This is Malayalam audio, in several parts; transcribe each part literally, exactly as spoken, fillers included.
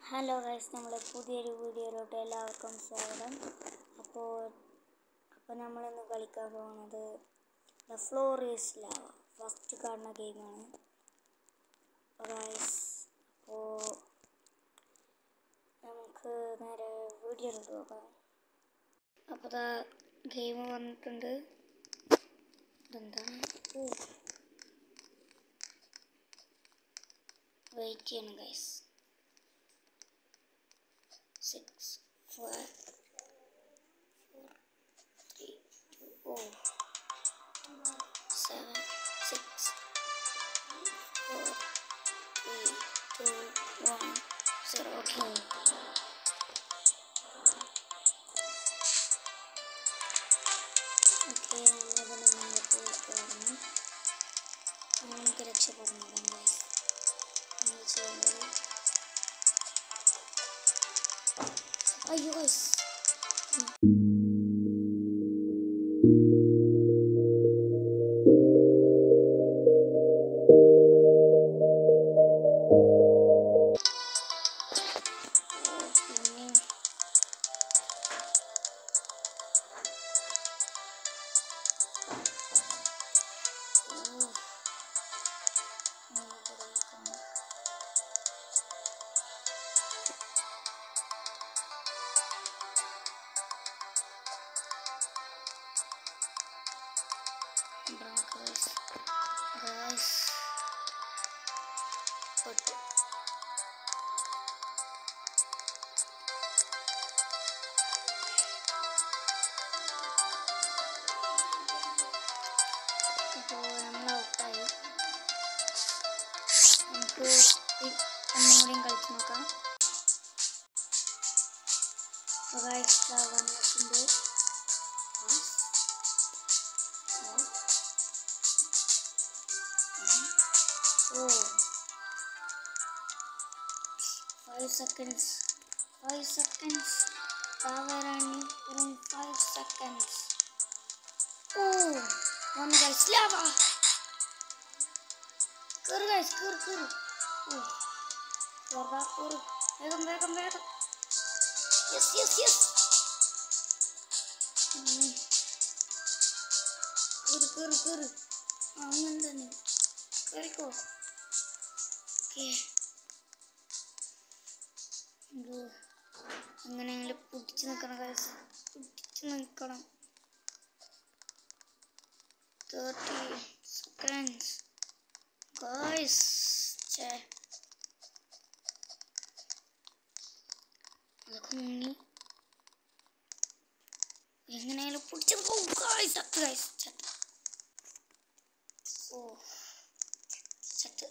ഹലോ ഗൈസ്, നമ്മളെ പുതിയൊരു വീഡിയോയിലോട്ട് എല്ലാവർക്കും സ്വാഗതം. അപ്പോൾ അപ്പോൾ നമ്മളിന്ന് കളിക്കാൻ പോകുന്നത് the floor is lava. First കാണുന്ന ഗെയിമാണ് ഗൈസ്. അപ്പോൾ നമുക്ക് നേരെ വീഡിയോയിലോട്ട് പോകാം. അപ്പോൾ ദാ ഗെയിം വന്നിട്ടുണ്ട്. ഇതെന്താണ്? ഓ വെയിറ്റ് ചെയ്യണം guys. Six, five, four, three, two, oh, seven, six, four, three, two, one, zero. Okay. Okay, നമ്മളതിനെ മുന്നോട്ട് പോകണം. നമുക്ക് രക്ഷപ്പെടണം ഗൈസ്. നമ്മൾ ചെയ്യേണ്ടത് അയ്യോ ഗൈസ്, guys, guys, but ഇപ്പോൾ നമ്മൾ ഔട്ടായി. നമുക്ക് ഒന്നുകൂടിയും കളിച്ച് നോക്കാം. ഗൈസ് വന്നിട്ടുണ്ട്. Oh, five seconds. Five seconds. Power and in five seconds. Oh, one guys, lava. Kur guys, kur kur. Oh, lava kur. Vegam vegam vegam. Yes yes yes. Hmm. Kur kur kur. Ah, mendani. Keriko. Okay. അങ്ങനെയെങ്കിലും പിടിച്ച് നിൽക്കണം ഗൈസ്, പിടിച്ച് നിൽക്കണം. Thirty seconds guys. ചേ അതൊക്കെ മുങ്ങി. എങ്ങനെയാലും പിടിച്ച് പോകും ഗൈസ്. ചത്ത് ഗൈസ്, ചത്ത്. ഓ ചത്ത്.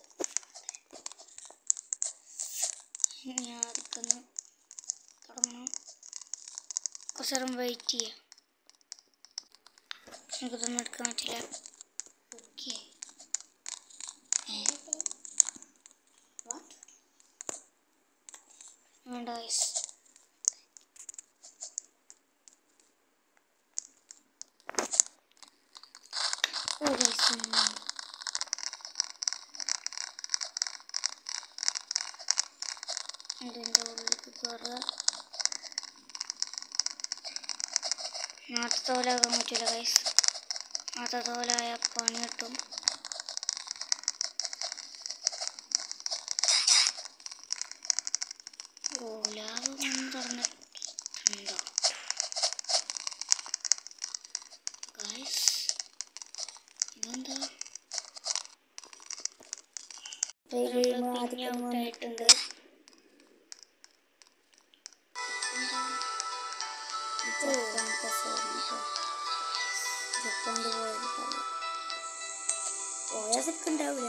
ഞാൻ അതൊക്കെ തുടങ്ങണം. കുറച്ച് നേരം വെയിറ്റ് ചെയ്യാം. എനിക്കിതൊന്നും എടുക്കാൻ പറ്റില്ല. ഓക്കെ, വേണ്ട ഗൈസ്. ഓ ഗൈസ്, ഇതിൻ്റെ ഉള്ളിലേക്ക് കയറുക. നാട്ടത്തെ പോലെ ആകാൻ പറ്റില്ല ഗൈസ്. നാട്ടത്തെ പോലെ ആയാൽ പണി കിട്ടും. ഓ ലാഭം ഒന്നും തുറന്നിട്ടുണ്ടോ ഗൈസ്? ഇതെന്താ? പിന്നെ ഔട്ടായിട്ടുണ്ട്. പോയാൽ സെക്കുണ്ടാവില്ല.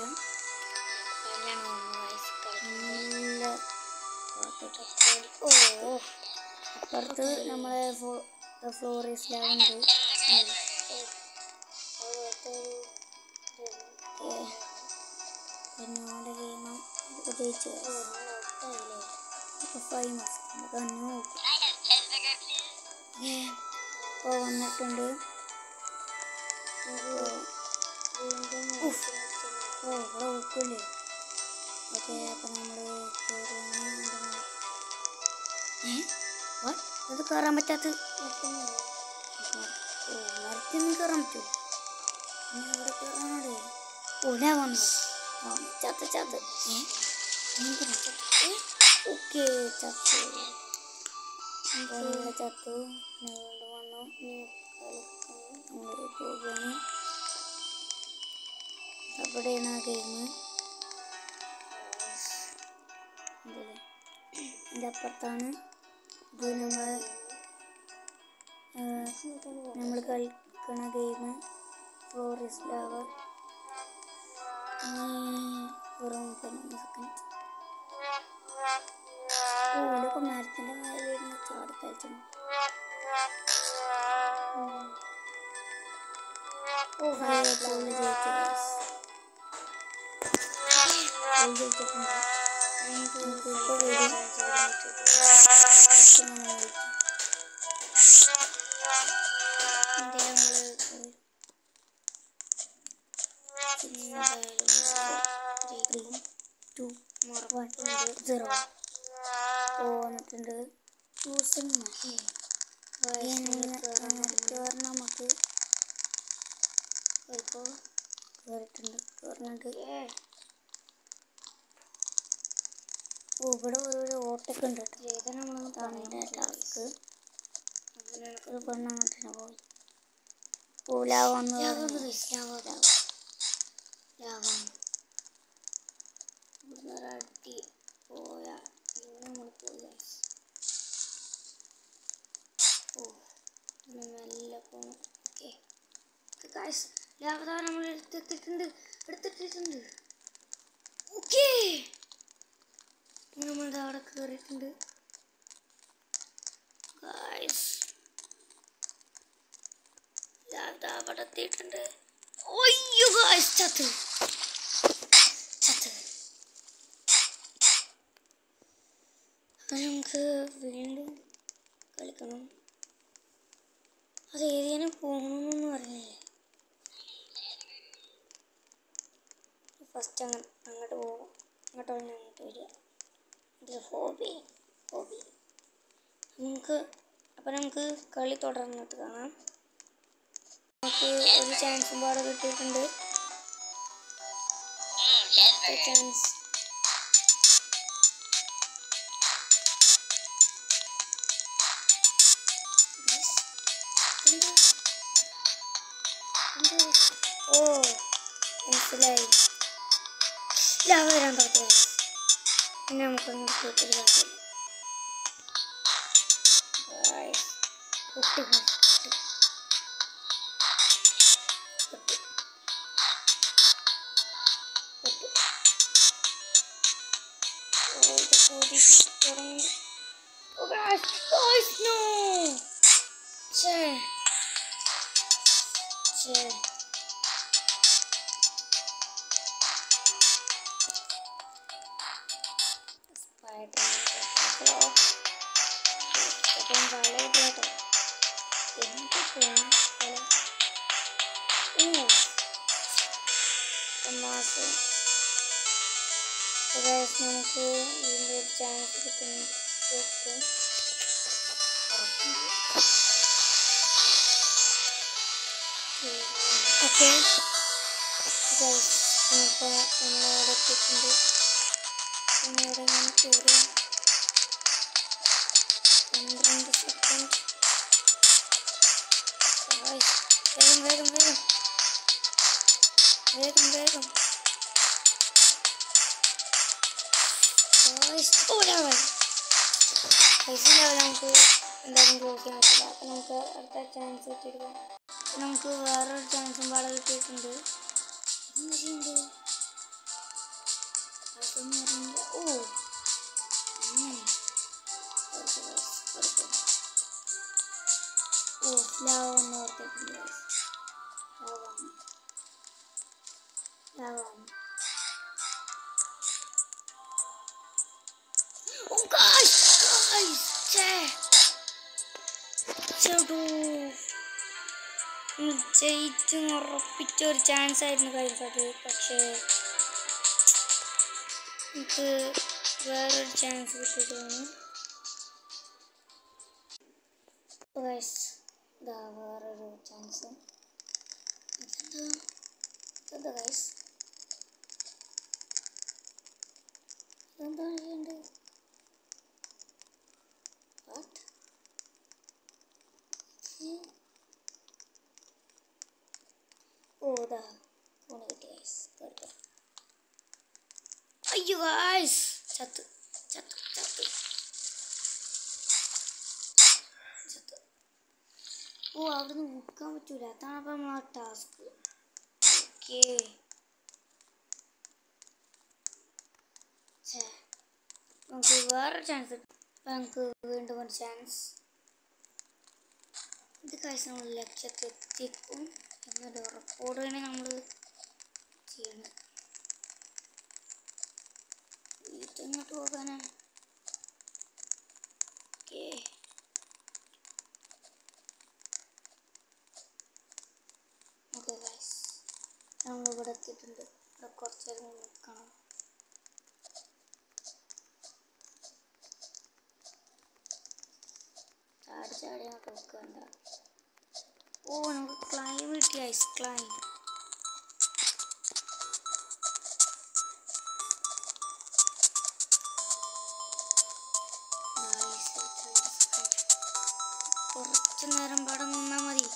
ഓ അപ്പുറത്ത് നമ്മളെ ഫ്ലോറീസ് ലാവുണ്ട്. എന്നോട് ഗെയിം ജയിച്ചു. ഫേമസ് തന്നെ നോക്കും. ഇപ്പോൾ വന്നിട്ടുണ്ട്. ഓ ഇവിടെ നോക്കൂലേ. ഓക്കെ, അപ്പം നമ്മൾ അത് കയറാൻ പറ്റാത്ത ഓ മരത്തിൽ നിന്ന് കയറാൻ പറ്റുമോ? ഇവിടെ കയറാനോടെ ഓല വന്നു ചത്ത ചത്ത് ഓക്കെ ചത്തു ചത്തു വീണ്ടും വന്നു നമ്മൾ പോവുകയാണ്. അവിടെയാണ് ആ ഗെയിം. ഇതിൻ്റെ അപ്പുറത്താണ് ഇത് നമ്മൾ നമ്മൾ കളിക്കണ ഗെയിം ഫ്ലോറിസ് ലാവ. വെറും പതിനൊന്ന് സെക്കൻഡ് ഓലൊക്കെ മരത്തിൻ്റെ മേലെ ഇരുന്ന് ചാടി കളിച്ചു. ഓ ജയിച്ചിട്ടുണ്ട് ഇപ്പോൾ വരും. സീറോ പോന്നിട്ടുണ്ട്. ചൂസും നമുക്ക് ഇപ്പോൾ കയറിയിട്ടുണ്ട് കയറുന്നുണ്ട്. ഓ ഇവിടെ ഒരു ഓട്ടൊക്കെ ഉണ്ട് കേട്ടോ. നമ്മൾ ടാസ്ക് ഒരു പെണ്ണ് അങ്ങോട്ട് പോയി പോലാവന്ന് ഇവിടുന്ന് അടി പോയാ പിന്നെ നമ്മൾ പോയി. ഓ മെല്ലെ പോകണം. ഓക്കെ ഗായ്സ് ലാവ നമ്മൾ എടുത്തെത്തിയിട്ടുണ്ട് എടുത്തിട്ടിട്ടുണ്ട്. ഓക്കെ നമ്മളുടെ അവിടെ കയറിയിട്ടുണ്ട് ഗായ്സ്. അവിടെ എത്തിയിട്ടുണ്ട്. ഒയ്യോ ഗായ്സ് ചത്ത് ചത്ത്. അത് നമുക്ക് വീണ്ടും കളിക്കണം. അത് ഏതിനും പോകണമെന്നൊന്നും അറിയില്ലേ. ഫസ്റ്റ് അങ്ങ് അങ്ങോട്ട് പോകും. അങ്ങോട്ട് വന്ന് അങ്ങോട്ട് വരിക. ഇത് ഹോബി ഹോബി നമുക്ക്. അപ്പം നമുക്ക് കളി തുടർന്നിട്ട് കാണാം. നമുക്ക് ഒരു ചാൻസും പാടെ കിട്ടിയിട്ടുണ്ട്. ചാൻസ് ഓ മനസ്സിലായി. ലാവ വരാൻ പറ്റില്ല. പിന്നെ നമുക്കൊന്നും കിട്ടിയൊരു കാര്യമില്ല. പൊട്ടി പൊട്ടി നമുക്ക് ഇതിൻ്റെ ഒരു ചാൻസ് കിട്ടും കിട്ടും ഓക്കെ ഇപ്പോൾ നമ്മളവിടെ എത്തിയിട്ടുണ്ട്. പിന്നീട് ഇങ്ങനെ കയറി പന്ത്രണ്ട് സെക്കൻഡ് വേഗം വേഗം വേഗം വേഗം വേഗം പൈസ ലെവൽ നമുക്ക് എന്തായാലും ക്ലോസ് ചെയ്യാൻ പറ്റില്ല. അപ്പം നമുക്ക് അടുത്ത ചാൻസ് കിട്ടിയെടുക്കാം. നമുക്ക് വേറൊരു ചാൻസും പാടെ കിട്ടിയിട്ടുണ്ട്. എന്താ ചെയ്യുന്നത് അതൊന്നും അറിയില്ല. ഓ ഓ ലാവ ഒന്ന് ഓർത്തിട്ടുണ്ട്. Lava lava oh guys guys ചേട്ടൂ ജയിച്ച് ഉറപ്പിച്ച ഒരു ചാൻസ് ആയിരുന്നു ഗൈസ് അത്. പക്ഷേ എനിക്ക് വേറൊരു ചാൻസ് കിട്ടിയതാണ്. ഗൈസ് ഇതാ വേറൊരു ചാൻസ്. ഇതെന്താ ഇതെന്താ ഗൈസ് ഇതെന്താ ചെയ്യേണ്ടത്? വാട്ട്? ഓ ഇതാ ഫോണ് കിട്ടി ഗൈസ്. കേട്ടോ അയ്യോ ഗൈസ് ചത്ത് ചത്ത് ചത്ത് ചത്ത്. ഓ അവിടുന്ന് മുക്കാൻ പറ്റൂല. അതാണ് അപ്പം നമ്മളെ ടാസ്ക്. ഓക്കേ നമുക്ക് വേറെ ചാൻസ്. ഇപ്പം നമുക്ക് വീണ്ടും ഒരു ചാൻസ്. ഇത് കഴിച്ച് നമ്മൾ ലക്ഷ്യത്തെത്തിക്കും എന്നൊരു ഉറപ്പോടെയാണ് നമ്മൾ ചെയ്യണം. ഇതെങ്ങോട്ട് പോകാനാണ്? ഓക്കേ ഓക്കെ ഗൈസ് നമ്മളിവിടെ എത്തിയിട്ടുണ്ട്. ഇവിടെ കുറച്ച് നേരം നിൽക്കണം. ചാടി ചാടി അങ്ങോട്ട് വെക്കണ്ട. ഓ നമുക്ക് ക്ലൈം കിട്ടി ഐസ് ക്ലൈം. കുറച്ചു നേരം പടം നിന്നാൽ മതി.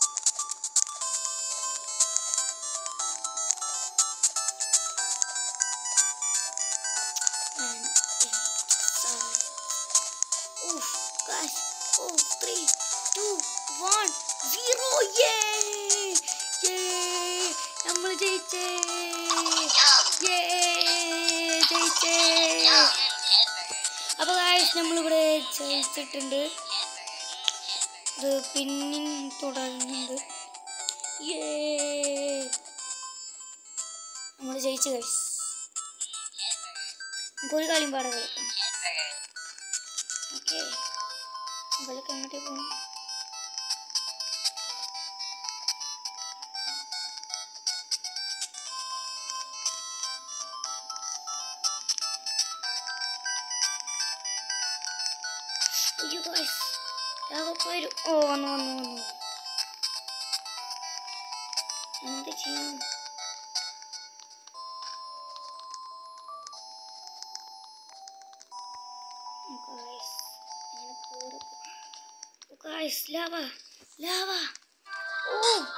Oh, three, two, one, zero! Yay! Yay! നമ്മൾ ജയിച്ചേ! Yay! ജയിച്ചേ! അപ്പോൾ ഗൈസ് നമ്മളിവിടെ ജയിച്ചിട്ടുണ്ട്. ഇത് പിന്നെയും തുടരുന്നുണ്ട്. Yay! നമ്മൾ ജയിച്ചു ഗൈസ്. നമുക്കൊരു കളിയും പാടെ കളിക്കാം. ഓക്കെ ഇവർക്ക് എങ്ങോട്ടേ പോകും? അയ്യോ ഗൈസ് ലാവൊക്കെ വരും. ഓ വന്നു വന്നു വന്നു. എന്ത് ചെയ്യും? ഗൈസ് അങ്ങനെ കയറി. Guys lava lava. ഓ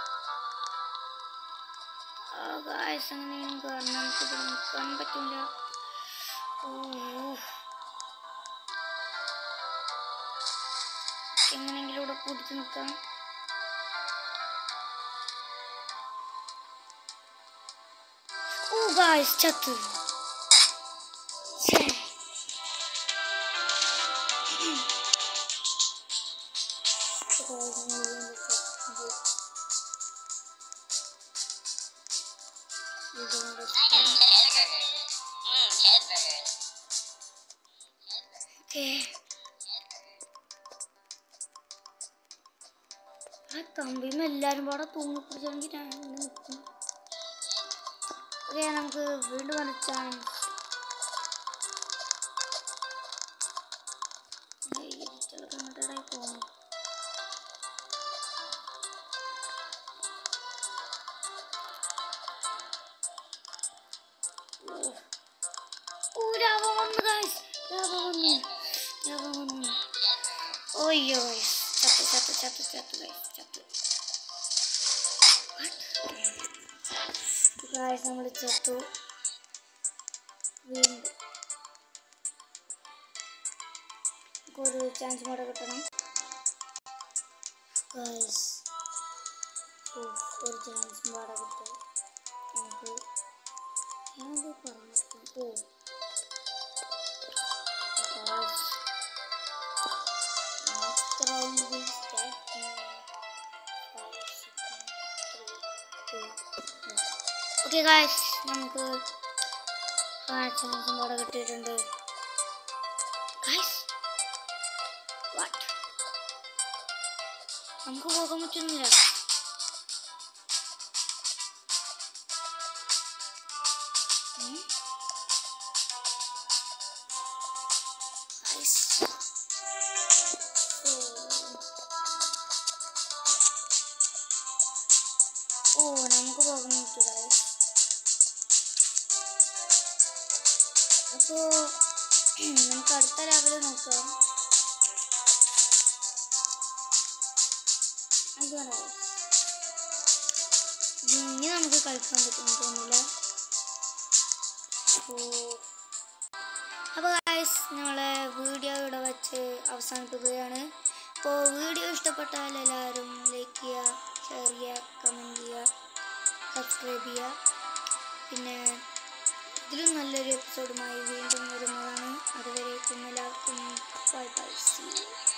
ആ ഗൈസ് അങ്ങനെയും കാരണം നമുക്കിത് നിൽക്കാൻ പറ്റില്ല. ഓ എങ്ങനെയെങ്കിലും ഇവിടെ പിടിച്ച് നിൽക്കാം. ഓ ഗൈസ് ചത്ത്. ആ കമ്പിന്ന് എല്ലാരും പാടെ തൂങ്ങി പിടിച്ചെങ്കിൽ ഞാൻ നിൽക്കും. ഓക്കെ നമുക്ക് വീണ്ടും വരച്ചാൽ കണ്ടിട്ടായി പോകുന്നു. ഓ ലാവ വന്നു ഗൈസ്. ലാവ വന്നു ലാവ വന്നു. ഓയ്യോ ഗൈസ് ചത്തു ചത്തു ചത്തു ചത്തു ഗൈസ് ചത്തു. ഗൈസ് നമ്മൾ ചത്തു വീണ്ടും. ഒരു ചാൻസ് കൂടെ കിട്ടണം ഗൈസ്. ഒരു ചാൻസ് കൂടെ കിട്ടും നമുക്ക്. ഞാനത് പറഞ്ഞിട്ട് ഓ next round will start in five seconds. three, two, one. Okay guys നമുക്ക് ആ ചാൻസും കൂടെ കിട്ടിയിട്ടുണ്ട് ഗൈസ്. വാട്ട് നമുക്ക് പോകാൻ പറ്റുന്നില്ല. Guys first guys. അപ്പോൾ നമുക്ക് അടുത്ത ലെവൽ നോക്കാം. അതാണ് ഇനി നമുക്ക് കളിക്കാൻ പറ്റും തോന്നില്ല. അപ്പോൾ അപ്പോൾ ഗൈസ് നമ്മളെ വീഡിയോ ഇവിടെ വെച്ച് അവസാനിപ്പിക്കുകയാണ്. അപ്പോൾ വീഡിയോ ഇഷ്ടപ്പെട്ടാൽ എല്ലാവരും ലൈക്ക് ചെയ്യുക, ഷെയർ ചെയ്യുക, കമൻറ്റ് ചെയ്യുക, സബ്സ്ക്രൈബ് ചെയ്യുക. പിന്നെ ഇതിലും നല്ലൊരു എപ്പിസോഡുമായി വീണ്ടും വരുന്നതാണ്. അതുവരേക്കും എല്ലാവർക്കും ബൈ ബൈ.